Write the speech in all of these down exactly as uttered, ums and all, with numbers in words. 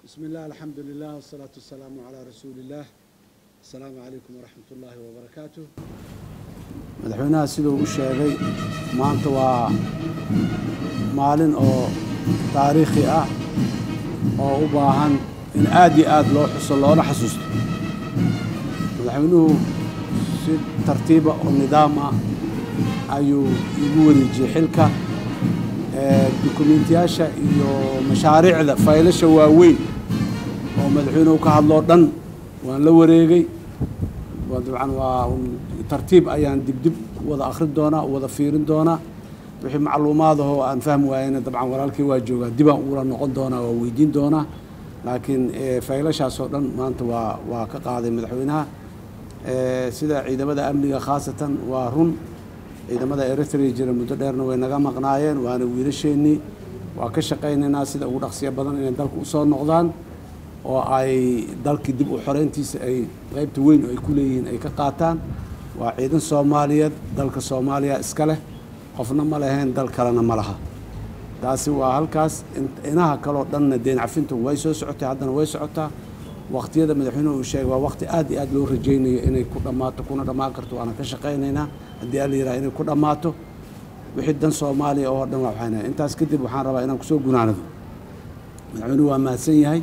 بسم الله الحمد لله والصلاة والسلام على رسول الله. السلام عليكم ورحمة الله وبركاته. مدحونا سيدو الشيخي ما أنت ومالن أو تاريخي أه أو أباهن إن آدي آد لو حصل له أنا حسست مدحونه سيد ترتيبه والنظام أيو يقول يجي حلكة دوكومنتياشا iyo mashaariicda faylasha waaweyn oo madaxweynuhu ka hadlo dhan waan la wareegay wadaan waa tartiib ayaan dib dib wada akhrin doona wada fiirin doona wixii macluumaadaho aan fahmi waayeen dabcan walaalkii waa jooga dib aan uula noqon doona oo weydiin doona laakiin faylashaas oo dhan maanta waa waa ka qaaday madaxweynaha sida ciidamada amniga khaasatan waa run ciidamada Eritrea jira muddo dheerna way naga maqnaayeen waana wiilasheenii waa ka shaqaynaynaa sida ugu dhaqsiya badan inay dalka u soo noqdaan oo ay dalkii dib u xoreyntiisa ay qaybta weyn oo ay ku leeyihiin ay ka qaataan waa ciidan Soomaaliyeed dalka Soomaaliya iska leh qofna ma lahayn dal kalena ma laha taasi waa halkaas inaha kale oo dhanna deen cafintu way soo socotay haddana way socotaa waqtiyada madaxweynuhu uu sheegay waa waqti aad iyo aad loo rajaynayo inay ku dhamaato kuna dhamaan karto waana ka shaqaynaynaa haddii aan la yiraahdo inay ku dhamaato wixii dan Soomaaliya oo dhan waxayna intaas kadib waxaan rabaa inaan ku soo gunaanado madaxweynuhu waa mahadsan yahay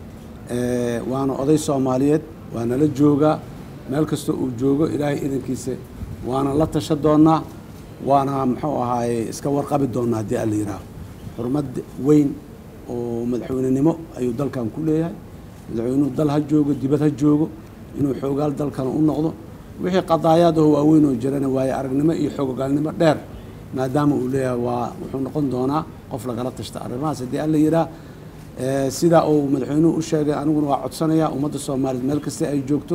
ee waana oday Soomaaliyeed waana la jooga meel kasta uu joogo ilaahay idinkiisa waana la tashan doonaa waana muxuu ahaay iska warqabi doonaa haddii aan la yiraahdo xurmad weyn oo madaxweynenimo ayuu dalkan ku leeyahay madaxweynuhu dal ha joogo dibad ha joogo inuu xoogaal dalkan u noqdo wixii qadaayadahu waaweyn oo jirana waaye aragnimo iyo xoogaalnimo dheer maadaama uu leeyahay waa wuxuu noqon doonaa qof lagala tashta arrimahaas haddii aan la yiraahdo sida uu madaxweynuhu u sheegay aniguna waa codsanayaa ummadda Soomaaliyeed meel kasta ay joogto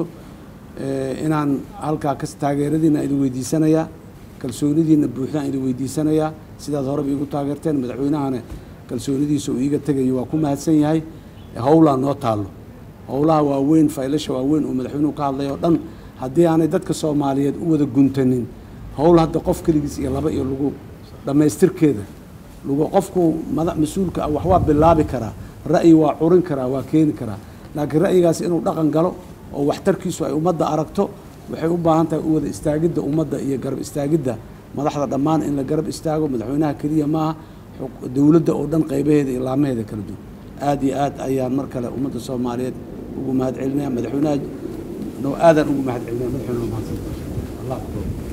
inaan halkaa ka taageeradiina idin weydiisanayaa kalsoonidiina buuxda idin weydiisanayaa sidaad horeba igu taageerteen madaxweynahana kalsoonidiisa uu iiga tagayo waa ku mahadsan yahay howlaa noo taalo howlaha waaweyn faylasha waaweyn oo madaxweynuhu ka hadlay oo dhan haddii aanay dadka Soomaaliyeed u wada guntanin howl hadda qof kaligiis iyo laba iyo lagu dhamaystirkeeda lagu qofku madax mas'uulka ah wax waa bilaabi karaa ra'yi waa curin karaa waa keeni karaa laakiin ra'yigaas inuu dhaqan galo oo waxtarkiisu ay ummadda aragto waxay u baahan tahay u wada istaagidda ummadda iyo garab istaagidda madaxda dhammaan in la garab istaago madaxweynaha kaliya maaha dawladda oo dhan qaybaheeda iyo laamaheeda kala duwan aad iyo aad ayaan mar kale ummadda Soomaaliyeed ugu mahad celinaya madaxweynaha noo aadan ugu mahad celinaya madaxweynaha Allah